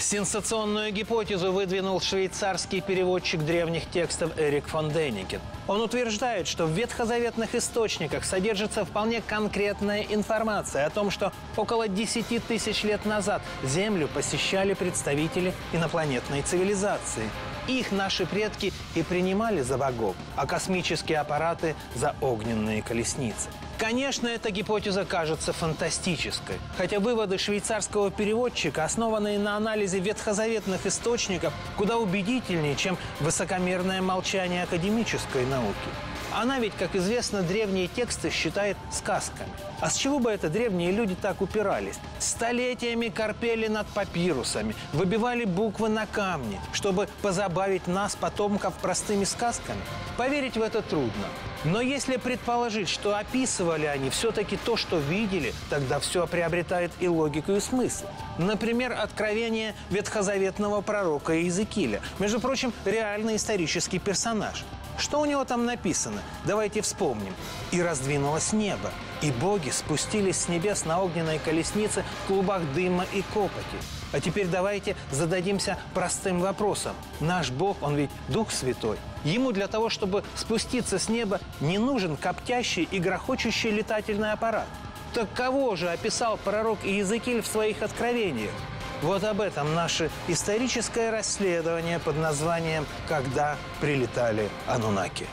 Сенсационную гипотезу выдвинул швейцарский переводчик древних текстов Эрик фон Дейникен. Он утверждает, что в ветхозаветных источниках содержится вполне конкретная информация о том, что около 10 тысяч лет назад Землю посещали представители инопланетной цивилизации. Их наши предки и принимали за богов, а космические аппараты – за огненные колесницы. Конечно, эта гипотеза кажется фантастической, хотя выводы швейцарского переводчика, основанные на анализе ветхозаветных источников, куда убедительнее, чем высокомерное молчание академической науки. Она ведь, как известно, древние тексты считает сказками. А с чего бы это древние люди так упирались? Столетиями корпели над папирусами, выбивали буквы на камне, чтобы позабавить нас, потомков, простыми сказками? Поверить в это трудно. Но если предположить, что описывали они все-таки то, что видели, тогда все приобретает и логику, и смысл. Например, откровение ветхозаветного пророка Иезекииля. Между прочим, реальный исторический персонаж. Что у него там написано? Давайте вспомним. «И раздвинулось небо, и боги спустились с небес на огненной колеснице в клубах дыма и копоти». А теперь давайте зададимся простым вопросом. Наш Бог, Он ведь Дух Святой. Ему для того, чтобы спуститься с неба, не нужен коптящий и грохочущий летательный аппарат. Так кого же описал пророк Иезекииль в своих откровениях? Вот об этом наше историческое расследование под названием «Когда прилетали анунаки».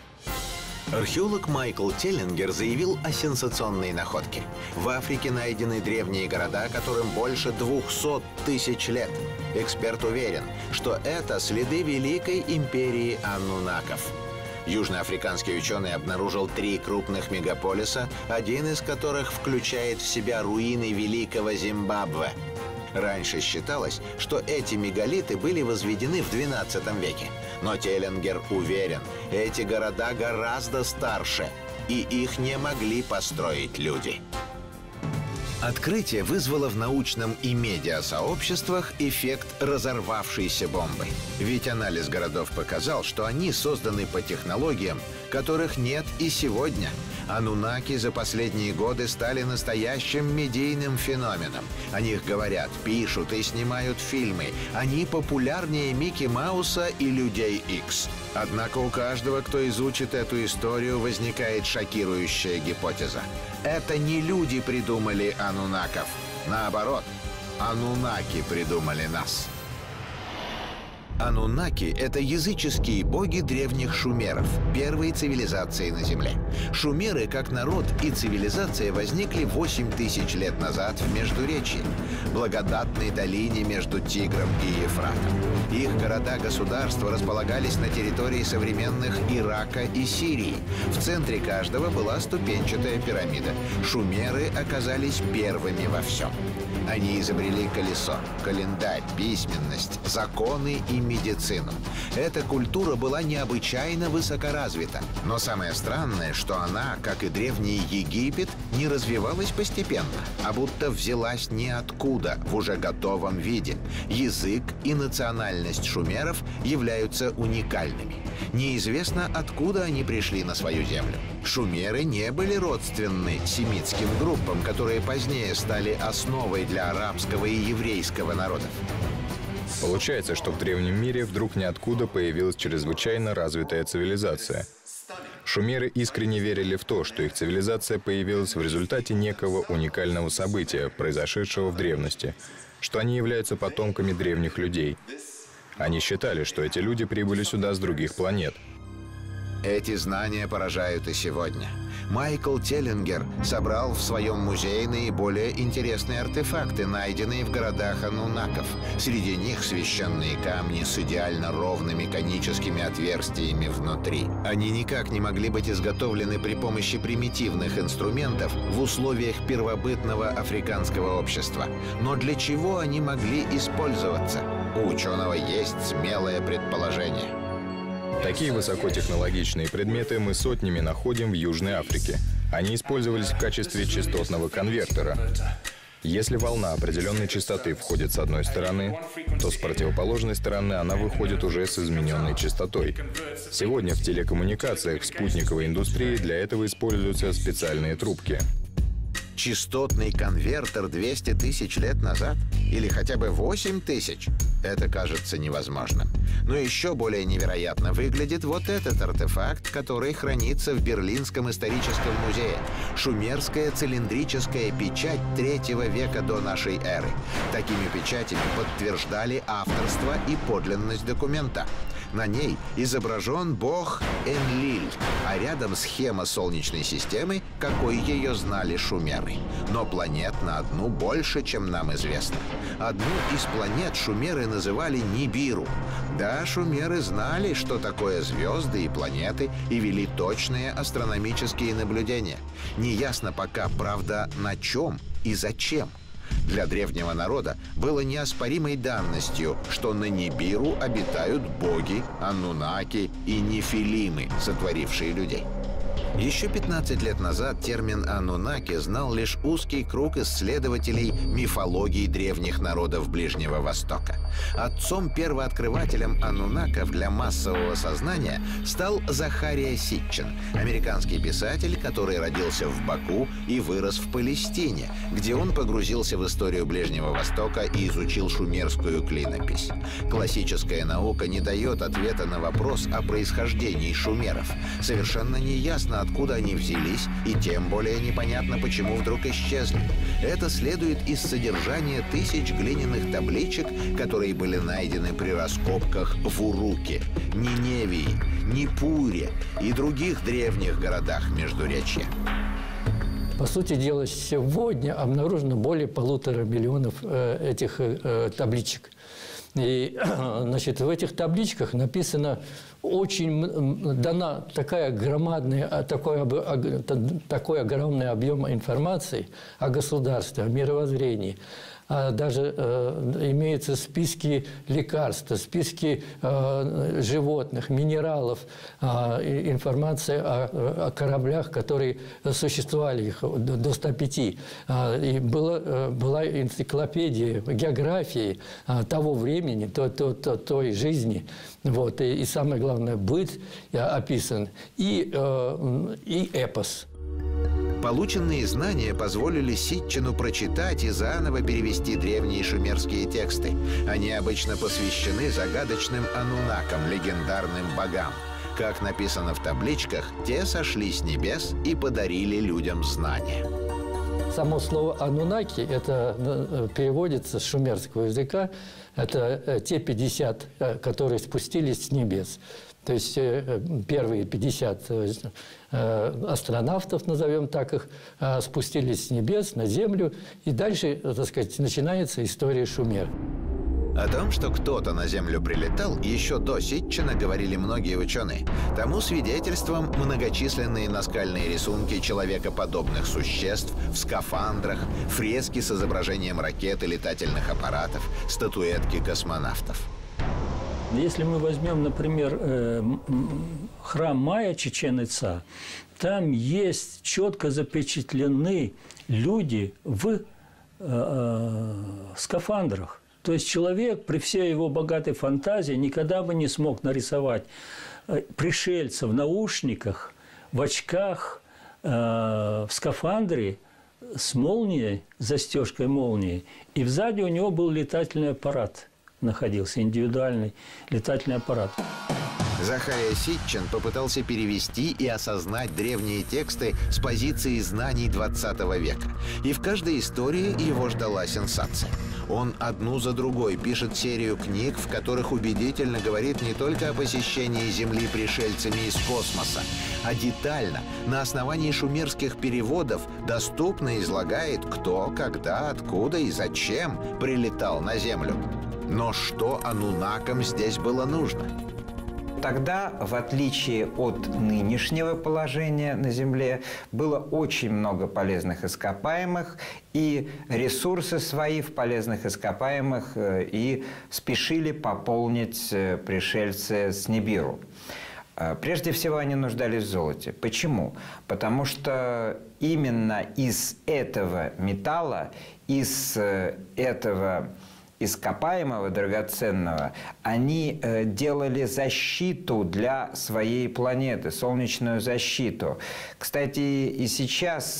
Археолог Майкл Теллингер заявил о сенсационной находке. В Африке найдены древние города, которым больше 200 тысяч лет. Эксперт уверен, что это следы Великой империи аннунаков. Южноафриканский ученый обнаружил 3 крупных мегаполиса, один из которых включает в себя руины Великого Зимбабве. Раньше считалось, что эти мегалиты были возведены в XII веке. Но Теллингер уверен, эти города гораздо старше, и их не могли построить люди. Открытие вызвало в научном и медиасообществах эффект разорвавшейся бомбы. Ведь анализ городов показал, что они созданы по технологиям, которых нет и сегодня. Анунаки за последние годы стали настоящим медийным феноменом. О них говорят, пишут и снимают фильмы. Они популярнее Микки Мауса и Людей Икс. Однако у каждого, кто изучит эту историю, возникает шокирующая гипотеза. Это не люди придумали анунаков. Наоборот, анунаки придумали нас. Анунаки — это языческие боги древних шумеров, первой цивилизации на Земле. Шумеры, как народ и цивилизация, возникли 8000 лет назад в Междуречье, благодатной долине между Тигром и Ефратом. Их города-государства располагались на территории современных Ирака и Сирии. В центре каждого была ступенчатая пирамида. Шумеры оказались первыми во всем. Они изобрели колесо, календарь, письменность, законы и медицину. Эта культура была необычайно высокоразвита. Но самое странное, что она, как и древний Египет, не развивалась постепенно, а будто взялась ниоткуда в уже готовом виде. Язык и национальность шумеров являются уникальными. Неизвестно, откуда они пришли на свою землю. Шумеры не были родственны семитским группам, которые позднее стали основой для арабского и еврейского народов. Получается, что в древнем мире вдруг ниоткуда появилась чрезвычайно развитая цивилизация. Шумеры искренне верили в то, что их цивилизация появилась в результате некого уникального события, произошедшего в древности, что они являются потомками древних людей. Они считали, что эти люди прибыли сюда с других планет. Эти знания поражают и сегодня. Майкл Теллингер собрал в своем музее наиболее интересные артефакты, найденные в городах анунаков. Среди них священные камни с идеально ровными коническими отверстиями внутри. Они никак не могли быть изготовлены при помощи примитивных инструментов в условиях первобытного африканского общества. Но для чего они могли использоваться? У ученого есть смелое предположение. Такие высокотехнологичные предметы мы сотнями находим в Южной Африке. Они использовались в качестве частотного конвертера. Если волна определенной частоты входит с одной стороны, то с противоположной стороны она выходит уже с измененной частотой. Сегодня в телекоммуникациях, в спутниковой индустрии для этого используются специальные трубки. Частотный конвертер 200 тысяч лет назад? Или хотя бы 8 тысяч? Это кажется невозможным. Но еще более невероятно выглядит вот этот артефакт, который хранится в Берлинском историческом музее. Шумерская цилиндрическая печать 3 века до нашей эры. Такими печатями подтверждали авторство и подлинность документа. На ней изображен бог Энлиль, а рядом схема Солнечной системы, какой ее знали шумеры. Но планет на одну больше, чем нам известно. Одну из планет шумеры называли Нибиру. Да, шумеры знали, что такое звезды и планеты, и вели точные астрономические наблюдения. Неясно пока, правда, на чем и зачем. Для древнего народа было неоспоримой данностью, что на Нибиру обитают боги, аннунаки и нефилимы, сотворившие людей. Еще 15 лет назад термин «аннунаки» знал лишь узкий круг исследователей мифологии древних народов Ближнего Востока. Отцом-первооткрывателем аннунаков для массового сознания стал Захария Ситчин, американский писатель, который родился в Баку и вырос в Палестине, где он погрузился в историю Ближнего Востока и изучил шумерскую клинопись. Классическая наука не дает ответа на вопрос о происхождении шумеров. Совершенно неясно, откуда они взялись, и тем более непонятно, почему вдруг исчезли. Это следует из содержания тысяч глиняных табличек, которые были найдены при раскопках в Уруке, Ниневии, Нипуре и других древних городах Междуречья. По сути дела, сегодня обнаружено более 1,5 миллиона этих табличек. И, значит, в этих табличках написано дана такая громадная, такой огромный объем информации о государстве, о мировоззрении. Даже имеются списки лекарств, списки животных, минералов, информация о кораблях, которые существовали, их до 105. И была энциклопедия географии того времени, той жизни. Вот. И самое главное, быт описан, и эпос. Полученные знания позволили Ситчину прочитать и заново перевести древние шумерские тексты. Они обычно посвящены загадочным аннунакам, легендарным богам. Как написано в табличках, те сошли с небес и подарили людям знания. Само слово «аннунаки» это переводится с шумерского языка. Это те 50, которые спустились с небес. То есть первые 50 астронавтов, назовем так их, спустились с небес на Землю. И дальше, так сказать, начинается история Шумер. О том, что кто-то на Землю прилетал, еще до Ситчина говорили многие ученые. Тому свидетельством многочисленные наскальные рисунки человекоподобных существ в скафандрах, фрески с изображением ракет и летательных аппаратов, статуэтки космонавтов. Если мы возьмем, например, храм Майя Чичен-Ица, там есть четко запечатлены люди в скафандрах. То есть человек при всей его богатой фантазии никогда бы не смог нарисовать пришельца в наушниках, в очках, в скафандре с молнией, застежкой молнии. И сзади у него был летательный аппарат. Находился индивидуальный летательный аппарат. Захария Ситчин попытался перевести и осознать древние тексты с позиции знаний 20 века. И в каждой истории его ждала сенсация. Он одну за другой пишет серию книг, в которых убедительно говорит не только о посещении Земли пришельцами из космоса, а детально, на основании шумерских переводов, доступно излагает, кто, когда, откуда и зачем прилетал на Землю. Но что аннунакам здесь было нужно? Тогда, в отличие от нынешнего положения на Земле, было очень много полезных ископаемых, и ресурсы свои в полезных ископаемых и спешили пополнить пришельцы с Нибиру. Прежде всего, они нуждались в золоте. Почему? Потому что именно из этого металла, из этого ископаемого драгоценного, они делали защиту для своей планеты, солнечную защиту. Кстати, и сейчас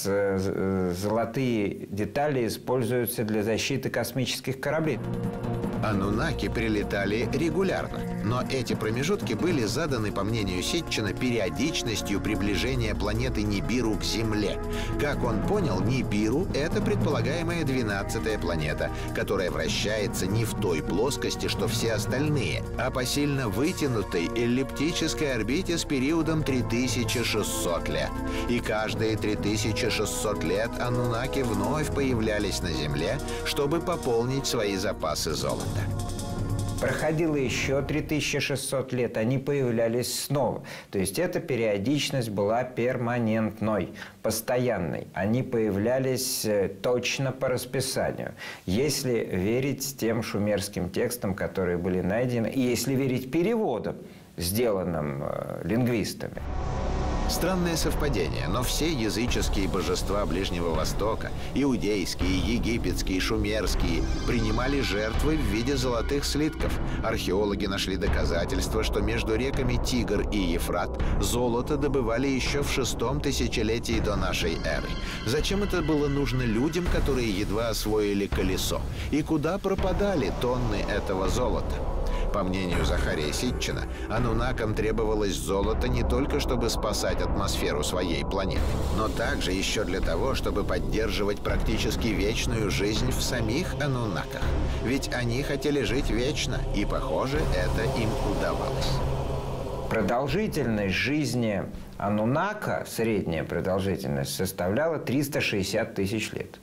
золотые детали используются для защиты космических кораблей. Ануннаки прилетали регулярно, но эти промежутки были заданы, по мнению Ситчина, периодичностью приближения планеты Нибиру к Земле. Как он понял, Нибиру — это предполагаемая 12-я планета, которая вращается не в той плоскости, что все остальные, а по сильно вытянутой эллиптической орбите с периодом 3600 лет. И каждые 3600 лет ануннаки вновь появлялись на Земле, чтобы пополнить свои запасы золота. Проходило еще 3600 лет, они появлялись снова. То есть эта периодичность была перманентной, постоянной. Они появлялись точно по расписанию. Если верить тем шумерским текстам, которые были найдены, и если верить переводам, сделанным лингвистами. Странное совпадение, но все языческие божества Ближнего Востока, иудейские, египетские, шумерские, принимали жертвы в виде золотых слитков. Археологи нашли доказательства, что между реками Тигр и Ефрат золото добывали еще в 6-м тысячелетии до нашей эры. Зачем это было нужно людям, которые едва освоили колесо? И куда пропадали тонны этого золота? По мнению Захария Ситчина, ануннакам требовалось золото не только чтобы спасать атмосферу своей планеты, но также еще для того, чтобы поддерживать практически вечную жизнь в самих ануннаках. Ведь они хотели жить вечно, и, похоже, это им удавалось. Продолжительность жизни ануннака, средняя продолжительность, составляла 360 тысяч лет.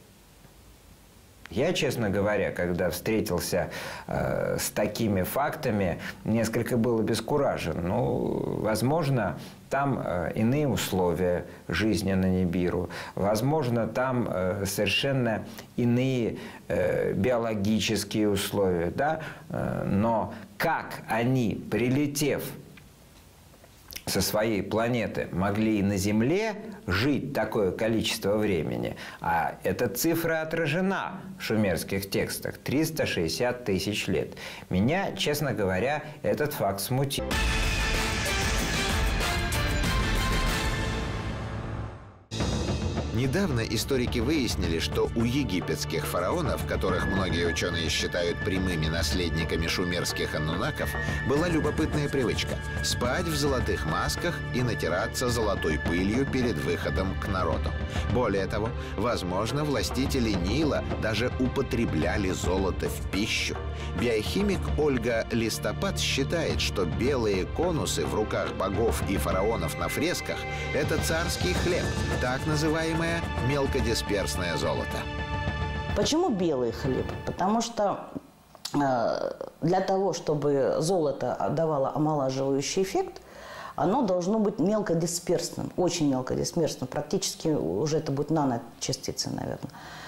Я, честно говоря, когда встретился с такими фактами, несколько был обескуражен. Ну, возможно, там иные условия жизни на Нибиру, возможно, там совершенно иные биологические условия, да? Но как они, прилетев со своей планеты, могли и на Земле жить такое количество времени, а эта цифра отражена в шумерских текстах – 360 тысяч лет. Меня, честно говоря, этот факт смутил. Недавно историки выяснили, что у египетских фараонов, которых многие ученые считают прямыми наследниками шумерских ануннаков, была любопытная привычка – спать в золотых масках и натираться золотой пылью перед выходом к народу. Более того, возможно, властители Нила даже употребляли золото в пищу. Биохимик Ольга Листопад считает, что белые конусы в руках богов и фараонов на фресках – это царский хлеб, так называемое мелкодисперсное золото. Почему белый хлеб? Потому что для того, чтобы золото давало омолаживающий эффект, оно должно быть мелкодисперсным, очень мелкодисперсным, практически уже это будет наночастицы, наверное.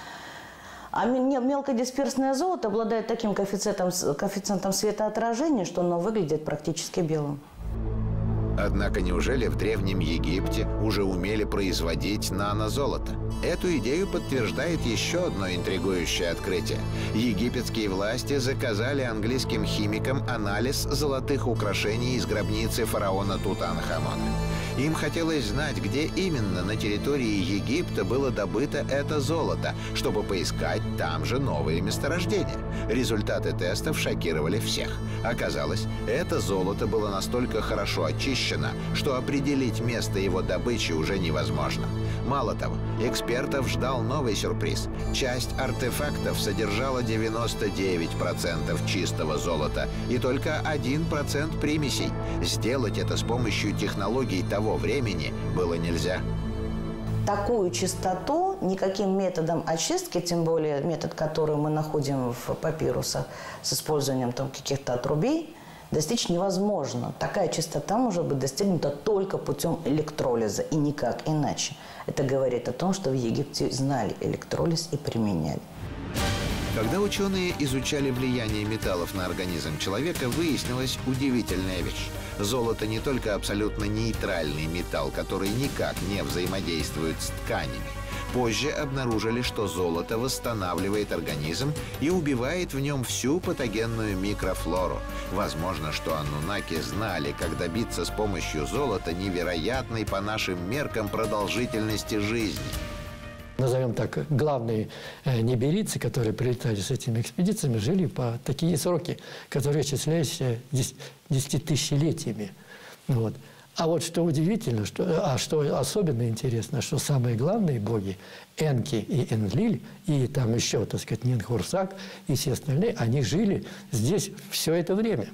А мелкодисперсное золото обладает таким коэффициентом светоотражения, что оно выглядит практически белым. Однако неужели в Древнем Египте уже умели производить нанозолото? Эту идею подтверждает еще одно интригующее открытие. Египетские власти заказали английским химикам анализ золотых украшений из гробницы фараона Тутанхамона. Им хотелось знать, где именно на территории Египта было добыто это золото, чтобы поискать там же новые месторождения. Результаты тестов шокировали всех. Оказалось, это золото было настолько хорошо очищено, что определить место его добычи уже невозможно. Мало того, экспертов ждал новый сюрприз. Часть артефактов содержала 99% чистого золота и только 1% примесей. Сделать это с помощью технологий того времени было нельзя. Такую чистоту никаким методом очистки, тем более метод, который мы находим в папирусах с использованием там каких-то отрубей, достичь невозможно. Такая чистота может быть достигнута только путем электролиза и никак иначе. Это говорит о том, что в Египте знали электролиз и применяли. Когда ученые изучали влияние металлов на организм человека, выяснилась удивительная вещь. Золото не только абсолютно нейтральный металл, который никак не взаимодействует с тканями. Позже обнаружили, что золото восстанавливает организм и убивает в нем всю патогенную микрофлору. Возможно, что аннунаки знали, как добиться с помощью золота невероятной по нашим меркам продолжительности жизни. Назовем так, главные ниберийцы, которые прилетали с этими экспедициями, жили по такие сроки, которые исчислялись десятитысячелетиями. Вот. А вот что удивительно, что особенно интересно, что самые главные боги, Энки и Энлиль, и там еще, так сказать, Нинхурсак и все остальные, они жили здесь все это время.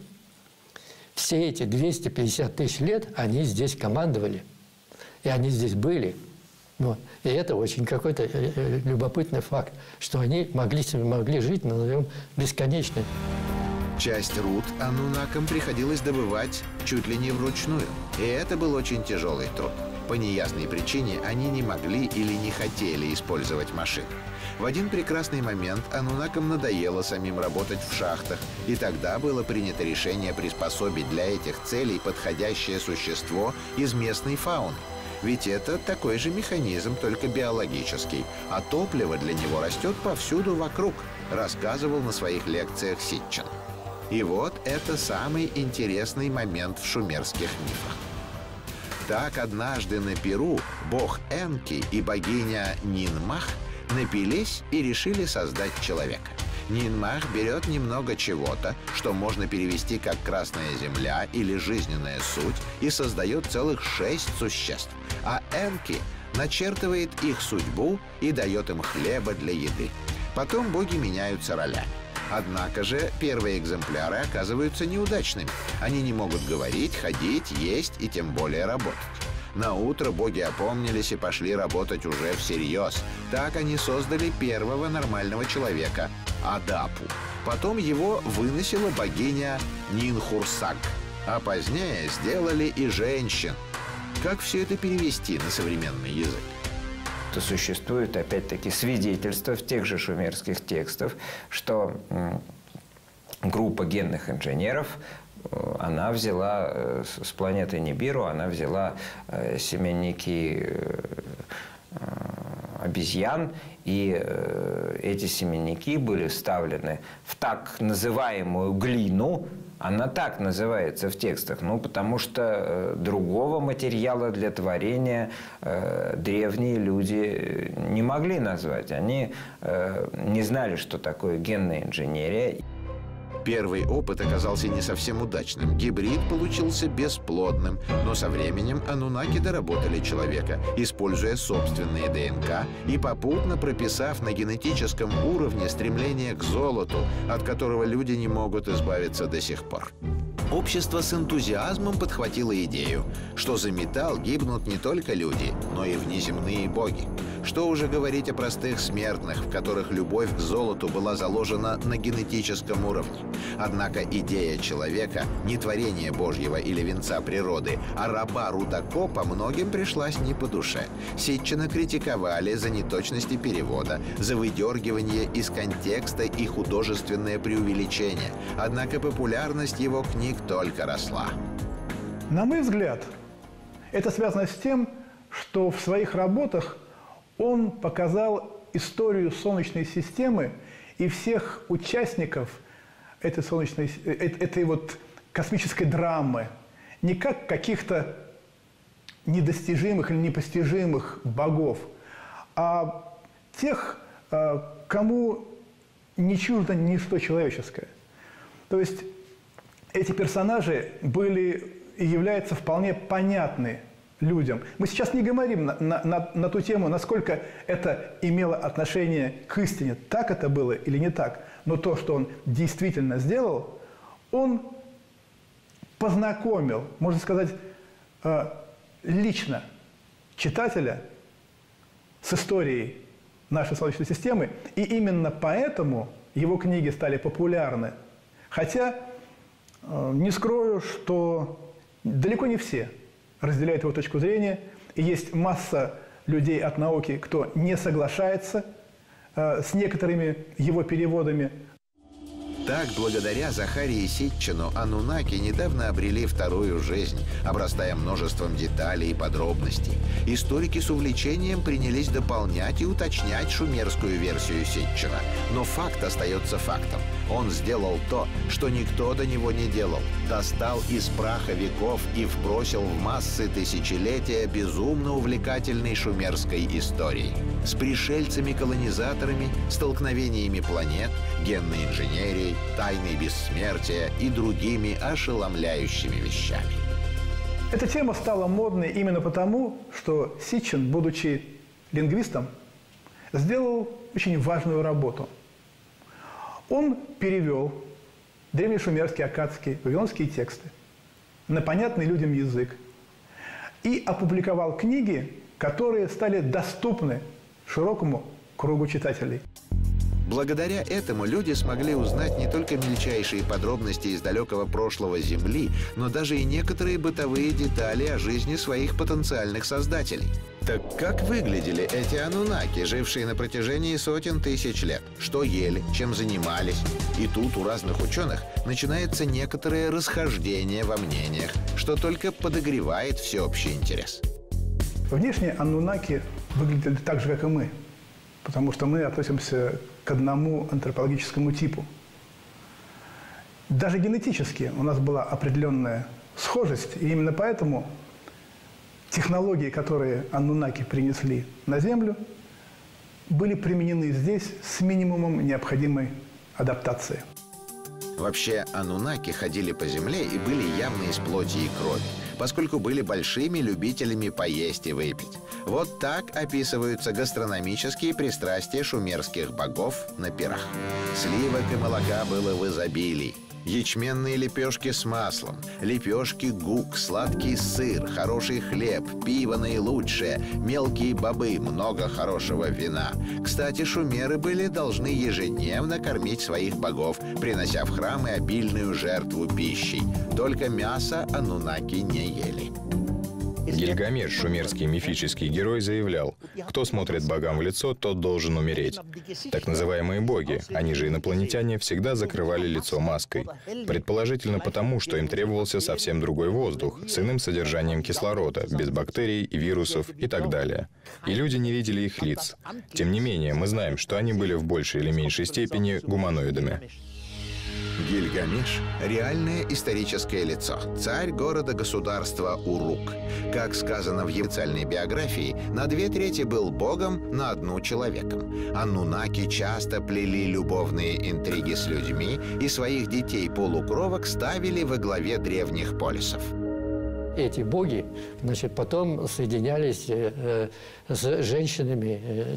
Все эти 250 тысяч лет они здесь командовали, и они здесь были. Вот. И это очень какой-то любопытный факт, что они могли жить, назовем, бесконечно. Часть руд аннунакам приходилось добывать чуть ли не вручную. И это был очень тяжелый труд. По неясной причине они не могли или не хотели использовать машины. В один прекрасный момент аннунакам надоело самим работать в шахтах, и тогда было принято решение приспособить для этих целей подходящее существо из местной фауны. Ведь это такой же механизм, только биологический, а топливо для него растет повсюду вокруг, рассказывал на своих лекциях Ситчин. И вот это самый интересный момент в шумерских мифах. Так однажды на Перу бог Энки и богиня Нинмах напились и решили создать человека. Нинмах берет немного чего-то, что можно перевести как «красная земля» или «жизненная суть», и создает целых 6 существ. А Энки начертывает их судьбу и дает им хлеба для еды. Потом боги меняются ролями. Однако же первые экземпляры оказываются неудачными. Они не могут говорить, ходить, есть и тем более работать. Наутро боги опомнились и пошли работать уже всерьез. Так они создали первого нормального человека – Адапу. Потом его выносила богиня Нинхурсак. А позднее сделали и женщин. Как все это перевести на современный язык? То существует, опять-таки, свидетельство в тех же шумерских текстах, что группа генных инженеров, она взяла с планеты Нибиру, она взяла семенники обезьян, и эти семенники были вставлены в так называемую глину. Она так называется в текстах, ну, потому что другого материала для творения древние люди не могли назвать. Они не знали, что такое генная инженерия. Первый опыт оказался не совсем удачным. Гибрид получился бесплодным, но со временем аннунаки доработали человека, используя собственные ДНК и попутно прописав на генетическом уровне стремление к золоту, от которого люди не могут избавиться до сих пор. Общество с энтузиазмом подхватило идею, что за металл гибнут не только люди, но и внеземные боги. Что уже говорить о простых смертных, в которых любовь к золоту была заложена на генетическом уровне. Однако идея человека, не творение Божьего или венца природы, а раба-рудокопа многим пришлась не по душе. Ситчина критиковали за неточности перевода, за выдергивание из контекста и художественное преувеличение. Однако популярность его книг только росла. На мой взгляд, это связано с тем, что в своих работах он показал историю Солнечной системы и всех участников этой вот космической драмы не как каких-то недостижимых или непостижимых богов, а тех, кому не чуждо ничто человеческое. То есть эти персонажи были и являются вполне понятны людям. Мы сейчас не говорим на ту тему, насколько это имело отношение к истине, так это было или не так. Но то, что он действительно сделал, он познакомил, можно сказать, лично читателя с историей нашей Солнечной системы. И именно поэтому его книги стали популярны. Хотя, не скрою, что далеко не все разделяют его точку зрения. И есть масса людей от науки, кто не соглашается с некоторыми его переводами. Так, благодаря Захарии Ситчину, анунаки недавно обрели вторую жизнь, обрастая множеством деталей и подробностей. Историки с увлечением принялись дополнять и уточнять шумерскую версию Ситчина. Но факт остается фактом. Он сделал то, что никто до него не делал. Достал из праха веков и вбросил в массы тысячелетия безумно увлекательной шумерской истории. С пришельцами-колонизаторами, столкновениями планет, генной инженерией, тайной бессмертия и другими ошеломляющими вещами. Эта тема стала модной именно потому, что Ситчин, будучи лингвистом, сделал очень важную работу. Он перевел древнешумерские, аккадские, вавилонские тексты на понятный людям язык и опубликовал книги, которые стали доступны широкому кругу читателей. Благодаря этому люди смогли узнать не только мельчайшие подробности из далекого прошлого Земли, но даже и некоторые бытовые детали о жизни своих потенциальных создателей. Так как выглядели эти анунаки, жившие на протяжении сотен тысяч лет? Что ели, чем занимались? И тут у разных ученых начинается некоторое расхождение во мнениях, что только подогревает всеобщий интерес. Внешне анунаки выглядели так же, как и мы, потому что мы относимся к одному антропологическому типу. Даже генетически у нас была определенная схожесть, и именно поэтому технологии, которые анунаки принесли на Землю, были применены здесь с минимумом необходимой адаптации. Вообще, анунаки ходили по земле и были явно из плоти и крови, поскольку были большими любителями поесть и выпить. Вот так описываются гастрономические пристрастия шумерских богов на пирах. Сливок и молока было в изобилии. Ячменные лепешки с маслом, лепешки гук, сладкий сыр, хороший хлеб, пиво наилучшее, мелкие бобы, много хорошего вина. Кстати, шумеры были должны ежедневно кормить своих богов, принося в храмы обильную жертву пищей. Только мясо анунаки не ели. Гильгамеш, шумерский мифический герой, заявлял: кто смотрит богам в лицо, тот должен умереть. Так называемые боги, они же инопланетяне, всегда закрывали лицо маской. Предположительно потому, что им требовался совсем другой воздух, с иным содержанием кислорода, без бактерий, вирусов и так далее. И люди не видели их лиц. Тем не менее, мы знаем, что они были в большей или меньшей степени гуманоидами. Гильгамеш – реальное историческое лицо, царь города-государства Урук. Как сказано в его официальной биографии, на 2/3 был богом, на 1 человеком. Анунаки часто плели любовные интриги с людьми и своих детей-полукровок ставили во главе древних полисов. Эти боги, значит, потом соединялись с женщинами,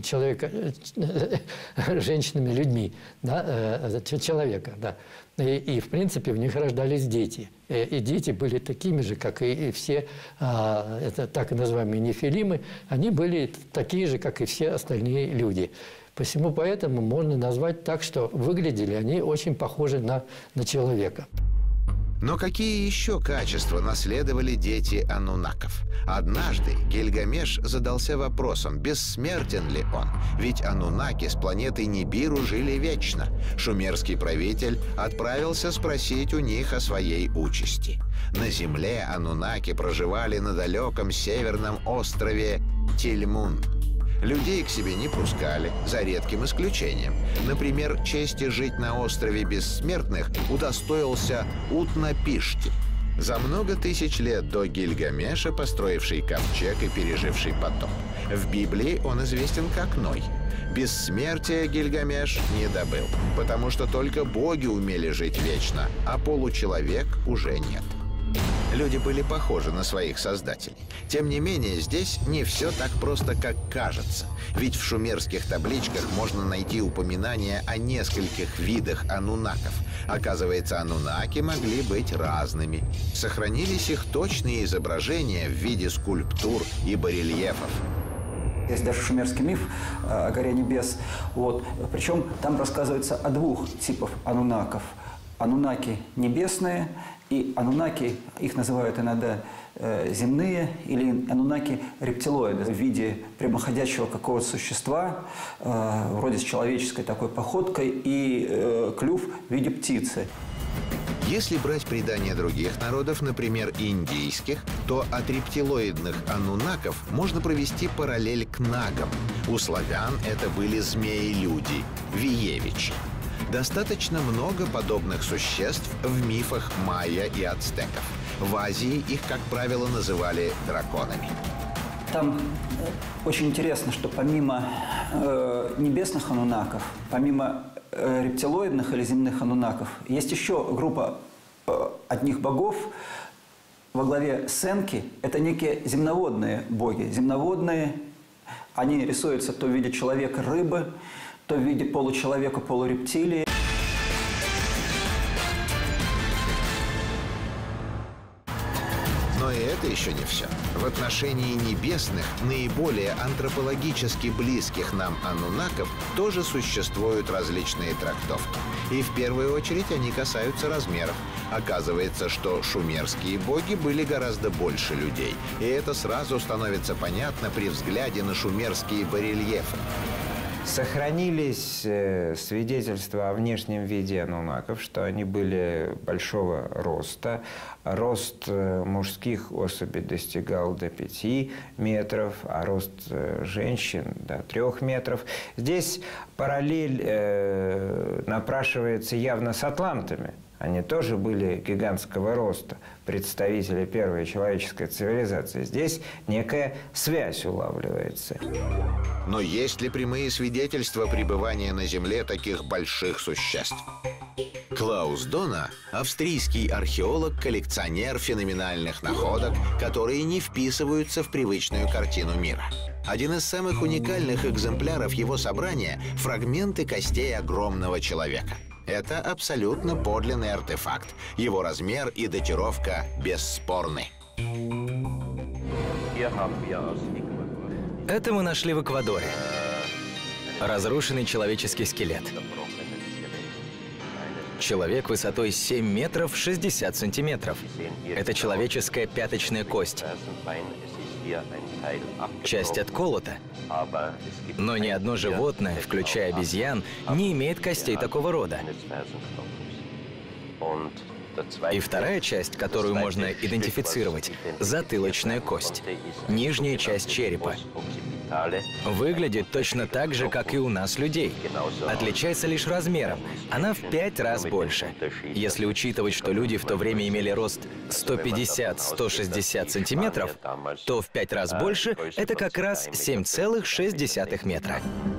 женщинами-людьми, да, человека, да. И, в принципе, в них рождались дети. И дети были такими же, как и все, это так называемые нефилимы, они были такие же, как и все остальные люди. Посему поэтому можно назвать так, что выглядели они очень похожи на человека. Но какие еще качества наследовали дети анунаков? Однажды Гильгамеш задался вопросом, бессмертен ли он? Ведь анунаки с планеты Нибиру жили вечно. Шумерский правитель отправился спросить у них о своей участи. На земле анунаки проживали на далеком северном острове Тильмун. Людей к себе не пускали, за редким исключением. Например, чести жить на острове Бессмертных удостоился Утнапишти. За много тысяч лет до Гильгамеша, построивший ковчег и переживший потоп. В Библии он известен как Ной. Бессмертия Гильгамеш не добыл, потому что только боги умели жить вечно, а получеловек уже нет. Люди были похожи на своих создателей. Тем не менее, здесь не все так просто, как кажется. Ведь в шумерских табличках можно найти упоминания о нескольких видах анунаков. Оказывается, анунаки могли быть разными. Сохранились их точные изображения в виде скульптур и барельефов. Есть даже шумерский миф о горе небес. Вот. Причем там рассказывается о 2 типах анунаков. Анунаки небесные И анунаки, их называют иногда земные или анунаки-рептилоиды в виде прямоходящего какого-то существа, вроде с человеческой такой походкой, и клюв в виде птицы. Если брать предания других народов, например, индийских, то от рептилоидных анунаков можно провести параллель к нагам. У славян это были змеи-люди, виевичи. Достаточно много подобных существ в мифах майя и ацтеков. В Азии их, как правило, называли драконами. Там очень интересно, что помимо небесных анунаков, помимо рептилоидных или земных анунаков, есть еще группа одних богов во главе с Энки. Это некие земноводные боги. Земноводные, они рисуются то в виде человека-рыбы, то в виде получеловека, полурептилии. Но и это еще не все. В отношении небесных, наиболее антропологически близких нам анунаков, тоже существуют различные трактовки. И в первую очередь они касаются размеров. Оказывается, что шумерские боги были гораздо больше людей. И это сразу становится понятно при взгляде на шумерские барельефы. Сохранились свидетельства о внешнем виде анунаков, что они были большого роста. Рост мужских особей достигал до 5 метров, а рост женщин до 3 метров. Здесь параллель напрашивается явно с атлантами. Они тоже были гигантского роста, представители первой человеческой цивилизации. Здесь некая связь улавливается. Но есть ли прямые свидетельства пребывания на Земле таких больших существ? Клаус Дона – австрийский археолог, коллекционер феноменальных находок, которые не вписываются в привычную картину мира. Один из самых уникальных экземпляров его собрания – фрагменты костей огромного человека. Это абсолютно подлинный артефакт. Его размер и датировка бесспорны. Это мы нашли в Эквадоре. Разрушенный человеческий скелет. Человек высотой 7 метров 60 сантиметров. Это человеческая пяточная кость. Часть отколота. Но ни одно животное, включая обезьян, не имеет костей такого рода. И вторая часть, которую можно идентифицировать – затылочная кость, нижняя часть черепа. Выглядит точно так же, как и у нас, людей. Отличается лишь размером. Она в 5 раз больше. Если учитывать, что люди в то время имели рост 150-160 сантиметров, то в 5 раз больше – это как раз 7,6 метра.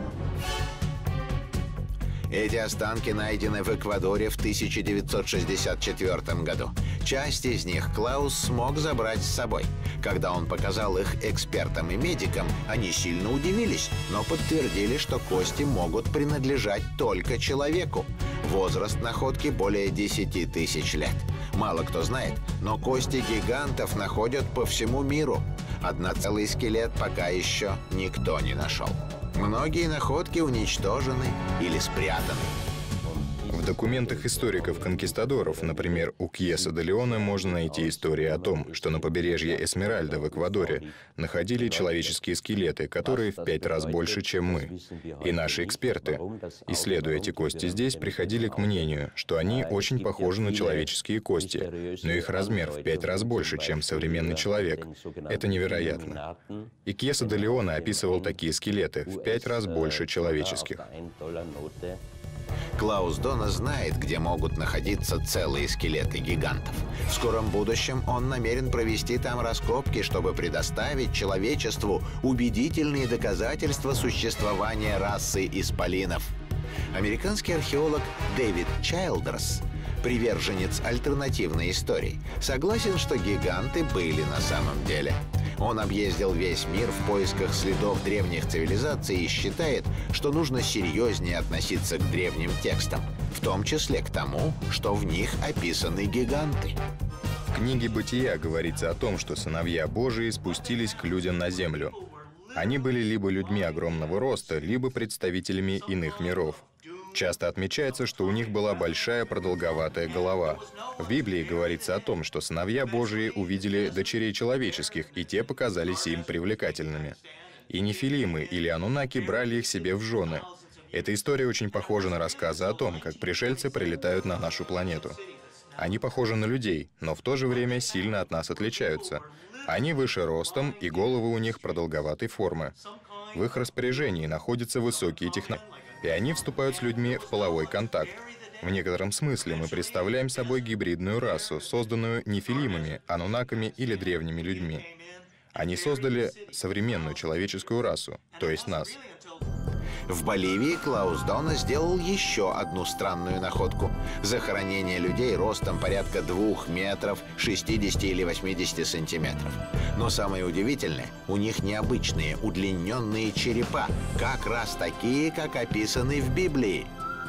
Эти останки найдены в Эквадоре в 1964 году. Часть из них Клаус смог забрать с собой. Когда он показал их экспертам и медикам, они сильно удивились, но подтвердили, что кости могут принадлежать только человеку. Возраст находки более 10 тысяч лет. Мало кто знает, но кости гигантов находят по всему миру. Одноцелый скелет пока еще никто не нашел. Многие находки уничтожены или спрятаны. В документах историков-конкистадоров, например, у Кьеса де Леона, можно найти истории о том, что на побережье Эсмеральда в Эквадоре находили человеческие скелеты, которые в 5 раз больше, чем мы. И наши эксперты, исследуя эти кости здесь, приходили к мнению, что они очень похожи на человеческие кости, но их размер в 5 раз больше, чем современный человек. Это невероятно. И Кьеса де Леона описывал такие скелеты в 5 раз больше человеческих. Клаус Дона знает, где могут находиться целые скелеты гигантов. В скором будущем он намерен провести там раскопки, чтобы предоставить человечеству убедительные доказательства существования расы исполинов. Американский археолог Дэвид Чайлдерс, приверженец альтернативной истории, согласен, что гиганты были на самом деле. Он объездил весь мир в поисках следов древних цивилизаций и считает, что нужно серьезнее относиться к древним текстам, в том числе к тому, что в них описаны гиганты. В книге «Бытия» говорится о том, что сыновья Божии спустились к людям на землю. Они были либо людьми огромного роста, либо представителями иных миров. Часто отмечается, что у них была большая продолговатая голова. В Библии говорится о том, что сыновья Божии увидели дочерей человеческих, и те показались им привлекательными. И нефилимы или анунаки брали их себе в жены. Эта история очень похожа на рассказы о том, как пришельцы прилетают на нашу планету. Они похожи на людей, но в то же время сильно от нас отличаются. Они выше ростом, и головы у них продолговатой формы. В их распоряжении находятся высокие технологии, и они вступают с людьми в половой контакт. В некотором смысле мы представляем собой гибридную расу, созданную нефилимами, анунаками или древними людьми. Они создали современную человеческую расу, то есть нас. В Боливии Клаус Дона сделал еще одну странную находку. Захоронение людей ростом порядка 2 метров 60 или 80 сантиметров. Но самое удивительное, у них необычные удлиненные черепа, как раз такие, как описаны в Библии.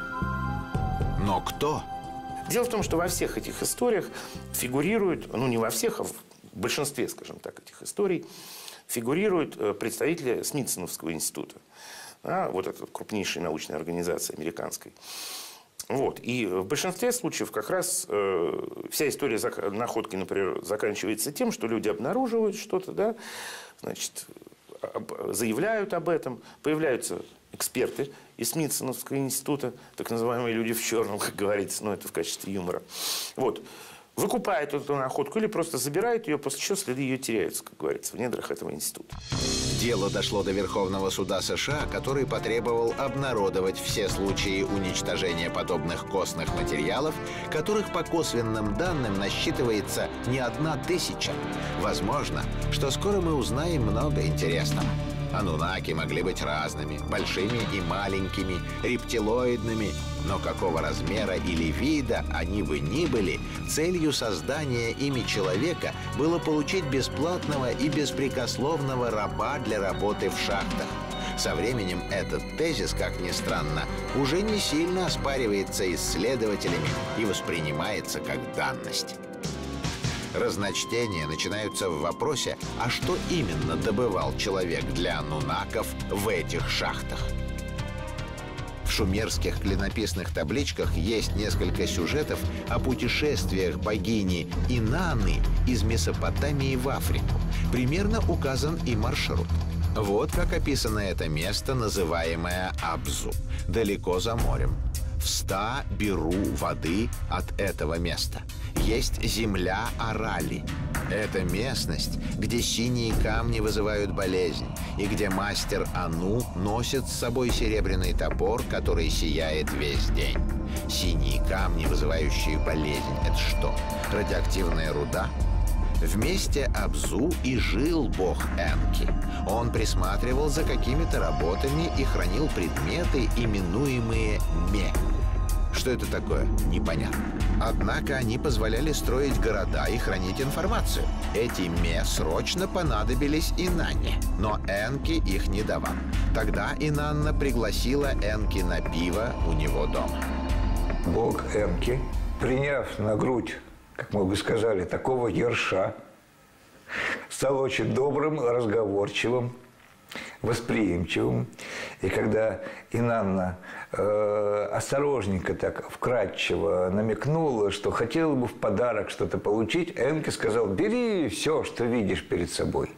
Но кто? Дело в том, что во всех этих историях фигурируют, ну не во всех, а в большинстве, скажем так, этих историй, фигурируют представители Смитсоновского института. Вот это крупнейшая научная организация американской. Вот. И в большинстве случаев как раз вся история находки, например, заканчивается тем, что люди обнаруживают что-то, да, значит, заявляют об этом, появляются эксперты из Смитсоновского института, так называемые люди в черном, как говорится, но это в качестве юмора. Вот. Выкупают эту находку или просто забирают ее, после чего следы ее теряются, как говорится, в недрах этого института. Дело дошло до Верховного суда США, который потребовал обнародовать все случаи уничтожения подобных костных материалов, которых по косвенным данным насчитывается не 1000. Возможно, что скоро мы узнаем много интересного. Анунаки могли быть разными, большими и маленькими, рептилоидными, но какого размера или вида они бы ни были, целью создания ими человека было получить бесплатного и беспрекословного раба для работы в шахтах. Со временем этот тезис, как ни странно, уже не сильно оспаривается исследователями и воспринимается как данность. Разночтения начинаются в вопросе, а что именно добывал человек для анунаков в этих шахтах? В шумерских клинописных табличках есть несколько сюжетов о путешествиях богини Инанны из Месопотамии в Африку. Примерно указан и маршрут. Вот как описано это место, называемое Абзу, далеко за морем. В 100 беру воды от этого места. Есть земля Арали. Это местность, где синие камни вызывают болезнь, и где мастер Ану носит с собой серебряный топор, который сияет весь день. Синие камни, вызывающие болезнь, это что? Радиоактивная руда? В месте Абзу и жил бог Энки. Он присматривал за какими-то работами и хранил предметы, именуемые ме. Что это такое? Непонятно. Однако они позволяли строить города и хранить информацию. Эти ме срочно понадобились Инанне, но Энки их не давал. Тогда Инанна пригласила Энки на пиво у него дома. Бог Энки, приняв на грудь, как мы бы сказали, такого ерша, стал очень добрым, разговорчивым, восприимчивым. И когда Инанна осторожненько, так вкратчиво намекнула, что хотела бы в подарок что-то получить, Энки сказал: бери все, что видишь перед собой.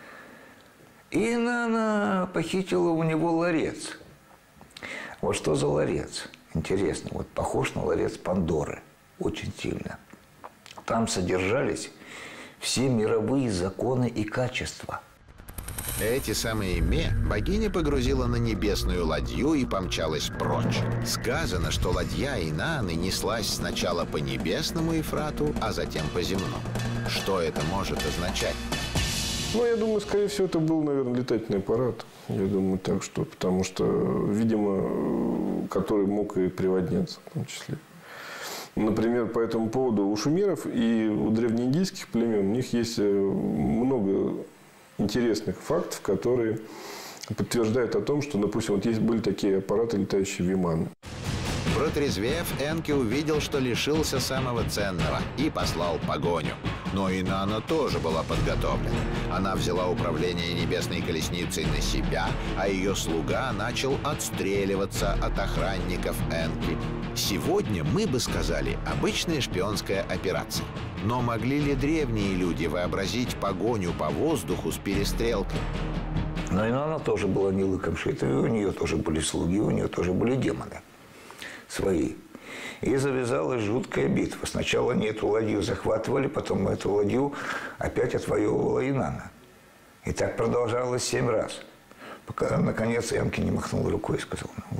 И Инанна похитила у него ларец. Вот что за ларец? Интересно, вот похож на ларец Пандоры. Очень сильно. Там содержались все мировые законы и качества. Эти самые ме богиня погрузила на небесную ладью и помчалась прочь. Сказано, что ладья Инанны неслась сначала по небесному Ефрату, а затем по земному. Что это может означать? Ну, я думаю, скорее всего, это был, наверное, летательный аппарат. Я думаю, так что, потому что, видимо, который мог и приводняться в том числе. Например, по этому поводу у шумеров и у древнеиндийских племен у них есть много интересных фактов, которые подтверждают о том, что, допустим, вот были такие аппараты, летающие виманы. Протрезвев, Энки увидел, что лишился самого ценного и послал погоню. Но Инанна тоже была подготовлена. Она взяла управление небесной колесницей на себя, а ее слуга начал отстреливаться от охранников Энки. Сегодня мы бы сказали «обычная шпионская операция». Но могли ли древние люди вообразить погоню по воздуху с перестрелкой? Но Инанна тоже была не лыком шита, у нее тоже были слуги, у нее тоже были демоны свои. И завязалась жуткая битва. Сначала они эту ладью захватывали, потом эту ладью опять отвоевывала Инанна. И так продолжалось 7 раз. Пока, наконец, Энки не махнул рукой и сказал: ну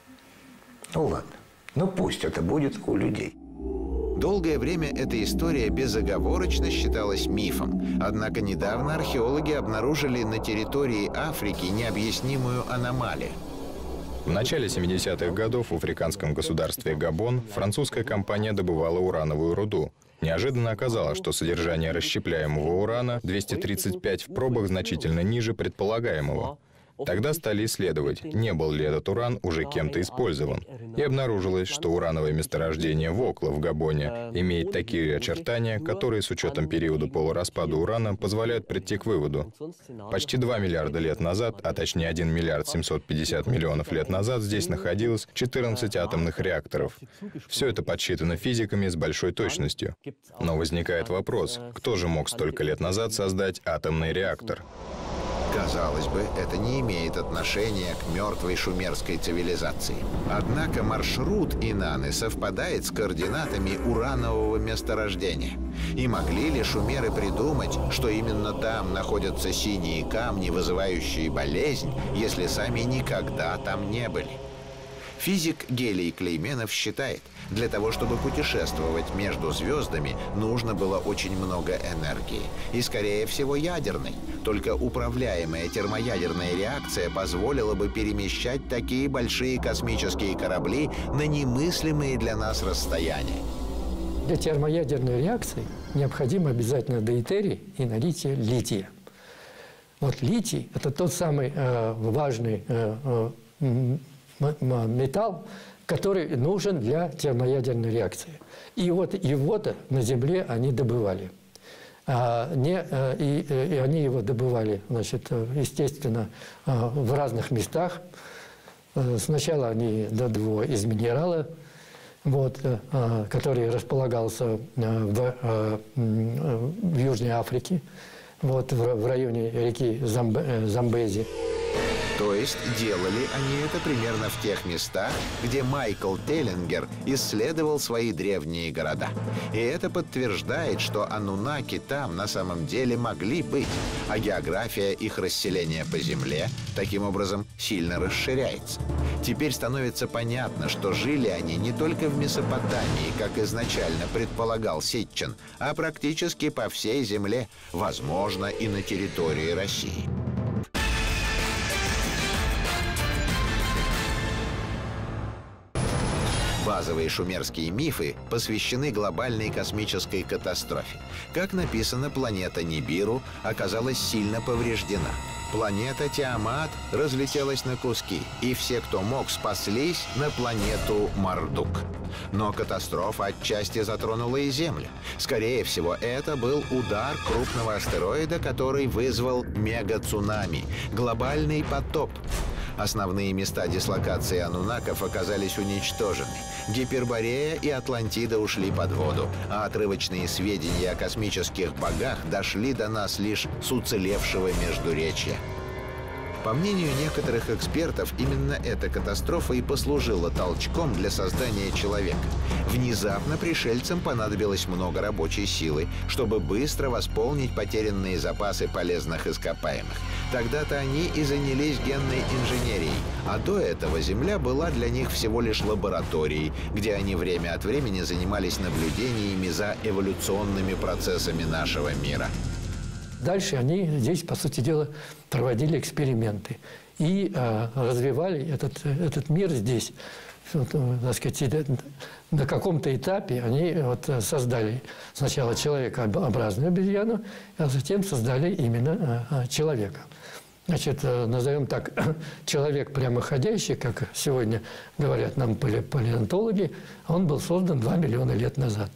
ладно, ну пусть это будет у людей. Долгое время эта история безоговорочно считалась мифом. Однако недавно археологи обнаружили на территории Африки необъяснимую аномалию. В начале 70-х годов в африканском государстве Габон французская компания добывала урановую руду. Неожиданно оказалось, что содержание расщепляемого урана 235 в пробах значительно ниже предполагаемого. Тогда стали исследовать, не был ли этот уран уже кем-то использован. И обнаружилось, что урановое месторождение Вокла в Габоне имеет такие очертания, которые с учетом периода полураспада урана позволяют прийти к выводу. Почти 2 миллиарда лет назад, а точнее 1 миллиард 750 миллионов лет назад, здесь находилось 14 атомных реакторов. Все это подсчитано физиками с большой точностью. Но возникает вопрос, кто же мог столько лет назад создать атомный реактор? Казалось бы, это не имеет отношения к мертвой шумерской цивилизации. Однако маршрут Инанны совпадает с координатами уранового месторождения. И могли ли шумеры придумать, что именно там находятся синие камни, вызывающие болезнь, если сами никогда там не были? Физик Гелий Клейменов считает, для того, чтобы путешествовать между звездами, нужно было очень много энергии. И, скорее всего, ядерной. Только управляемая термоядерная реакция позволила бы перемещать такие большие космические корабли на немыслимые для нас расстояния. Для термоядерной реакции необходимо обязательно дейтерий и наличие лития. Вот литий – это тот самый важный металл, который нужен для термоядерной реакции. И вот его-то на Земле они добывали. И они его добывали, значит, естественно, в разных местах. Сначала они добывали из минерала, вот, который располагался в Южной Африке, вот, в районе реки Замбези. То есть делали они это примерно в тех местах, где Майкл Теллингер исследовал свои древние города. И это подтверждает, что анунаки там на самом деле могли быть, а география их расселения по Земле таким образом сильно расширяется. Теперь становится понятно, что жили они не только в Месопотамии, как изначально предполагал Ситчин, а практически по всей Земле, возможно, и на территории России. Базовые шумерские мифы посвящены глобальной космической катастрофе. Как написано, планета Нибиру оказалась сильно повреждена. Планета Тиамат разлетелась на куски, и все, кто мог, спаслись на планету Мардук. Но катастрофа отчасти затронула и Землю. Скорее всего, это был удар крупного астероида, который вызвал мегацунами – глобальный потоп. Основные места дислокации анунаков оказались уничтожены. Гиперборея и Атлантида ушли под воду, а отрывочные сведения о космических богах дошли до нас лишь с уцелевшего Междуречья. По мнению некоторых экспертов, именно эта катастрофа и послужила толчком для создания человека. Внезапно пришельцам понадобилось много рабочей силы, чтобы быстро восполнить потерянные запасы полезных ископаемых. Тогда-то они и занялись генной инженерией, а до этого Земля была для них всего лишь лабораторией, где они время от времени занимались наблюдениями за эволюционными процессами нашего мира. Дальше они здесь, по сути дела, проводили эксперименты и развивали этот мир здесь. Вот, так сказать, на каком-то этапе они вот создали сначала человекообразную обезьяну, а затем создали именно человека. Значит, назовем так, человек прямоходящий, как сегодня говорят нам палеонтологи, он был создан 2 миллиона лет назад.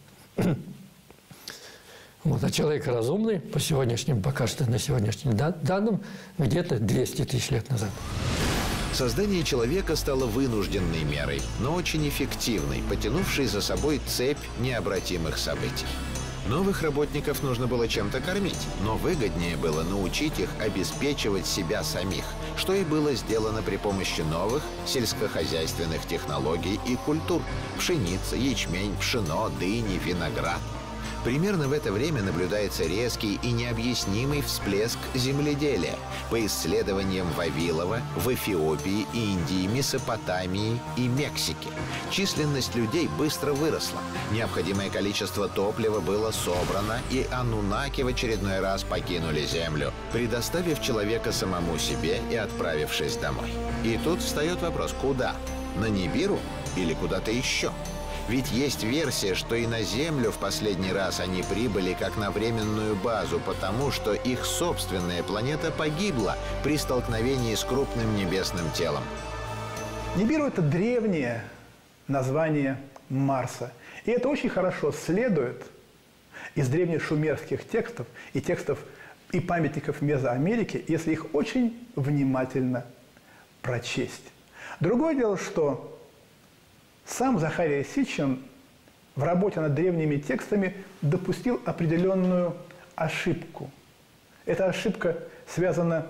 Вот, а человек разумный, по сегодняшним, пока что на сегодняшним данным, где-то 200 тысяч лет назад. Создание человека стало вынужденной мерой, но очень эффективной, потянувшей за собой цепь необратимых событий. Новых работников нужно было чем-то кормить, но выгоднее было научить их обеспечивать себя самих, что и было сделано при помощи новых сельскохозяйственных технологий и культур – пшеница, ячмень, пшено, дыни, виноград. Примерно в это время наблюдается резкий и необъяснимый всплеск земледелия. По исследованиям Вавилова, в Эфиопии, Индии, Месопотамии и Мексике численность людей быстро выросла. Необходимое количество топлива было собрано, и анунаки в очередной раз покинули Землю, предоставив человека самому себе и отправившись домой. И тут встает вопрос: куда? На Нибиру или куда-то еще? Ведь есть версия, что и на Землю в последний раз они прибыли как на временную базу, потому что их собственная планета погибла при столкновении с крупным небесным телом. Нибиру – это древнее название Марса. И это очень хорошо следует из древних шумерских текстов и текстов и памятников Мезоамерики, если их очень внимательно прочесть. Другое дело, что сам Захария Ситчин в работе над древними текстами допустил определенную ошибку. Эта ошибка связана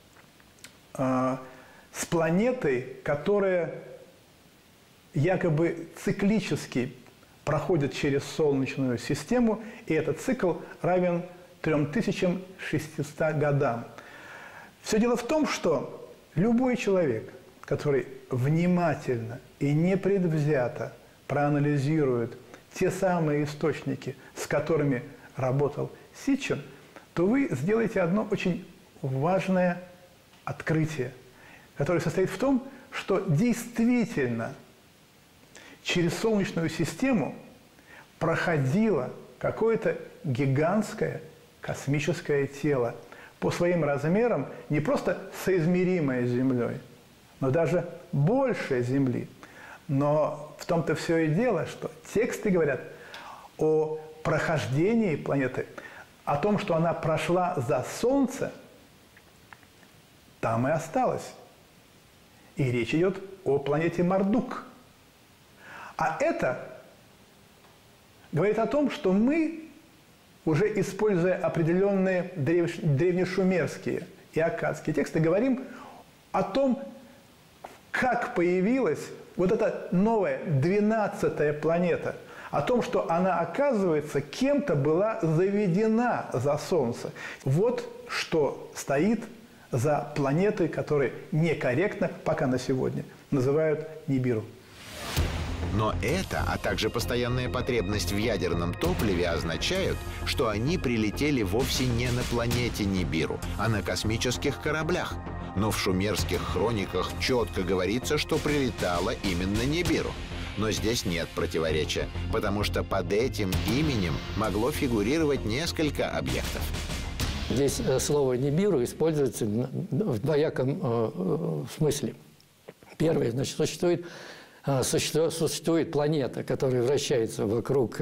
с планетой, которая якобы циклически проходит через Солнечную систему, и этот цикл равен 3600 годам. Все дело в том, что любой человек, который внимательно и непредвзято проанализирует те самые источники, с которыми работал Ситчин, то вы сделаете одно очень важное открытие, которое состоит в том, что действительно через Солнечную систему проходило какое-то гигантское космическое тело, по своим размерам не просто соизмеримое с Землей, но даже больше Земли. Но в том-то все и дело, что тексты говорят о прохождении планеты, о том, что она прошла за Солнце, там и осталась. И речь идет о планете Мардук. А это говорит о том, что мы, уже используя определенные древнешумерские и аккадские тексты, говорим о том, как появилась вот эта новая 12-я планета, о том, что она, оказывается, кем-то была заведена за Солнце. Вот что стоит за планетой, которую некорректно, пока на сегодня, называют Нибиру. Но это, а также постоянная потребность в ядерном топливе означают, что они прилетели вовсе не на планете Нибиру, а на космических кораблях. Но в шумерских хрониках четко говорится, что прилетала именно Нибиру. Но здесь нет противоречия, потому что под этим именем могло фигурировать несколько объектов. Здесь слово «Нибиру» используется в двояком смысле. Первое, значит, существует планета, которая вращается вокруг,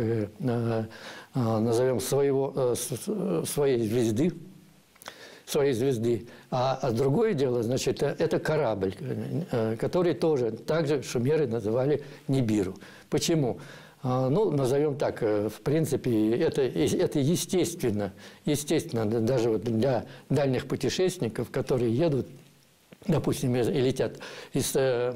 назовем, своей звезды. А другое дело, значит, это корабль, который тоже также шумеры называли Нибиру. Почему? Ну, назовем так, в принципе, это естественно, даже вот для дальних путешественников, которые едут, допустим, и летят из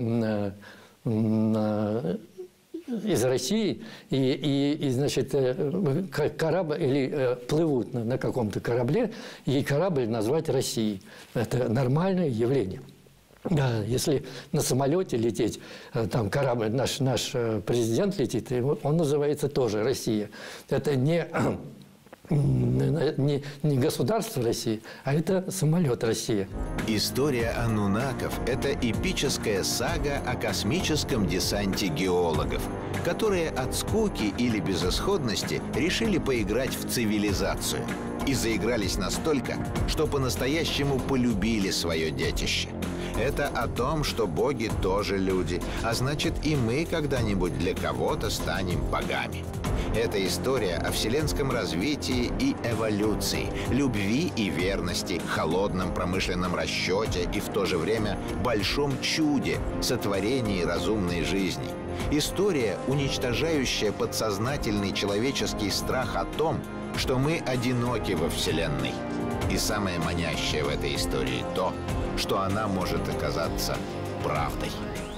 России, и значит, корабль, или плывут на каком-то корабле, и корабль назвать Россией. Это нормальное явление. Да, если на самолете лететь, там корабль, наш президент летит, он называется тоже Россия. Это не государство России, а это самолет Россия. История анунаков – это эпическая сага о космическом десанте геологов, которые от скуки или безысходности решили поиграть в цивилизацию. и заигрались настолько, что по-настоящему полюбили свое детище. Это о том, что боги тоже люди, а значит и мы когда-нибудь для кого-то станем богами. Это история о вселенском развитии и эволюции, любви и верности, холодном промышленном расчете и в то же время большом чуде, сотворении разумной жизни. История, уничтожающая подсознательный человеческий страх о том, что мы одиноки во Вселенной. И самое манящее в этой истории то, что она может оказаться правдой.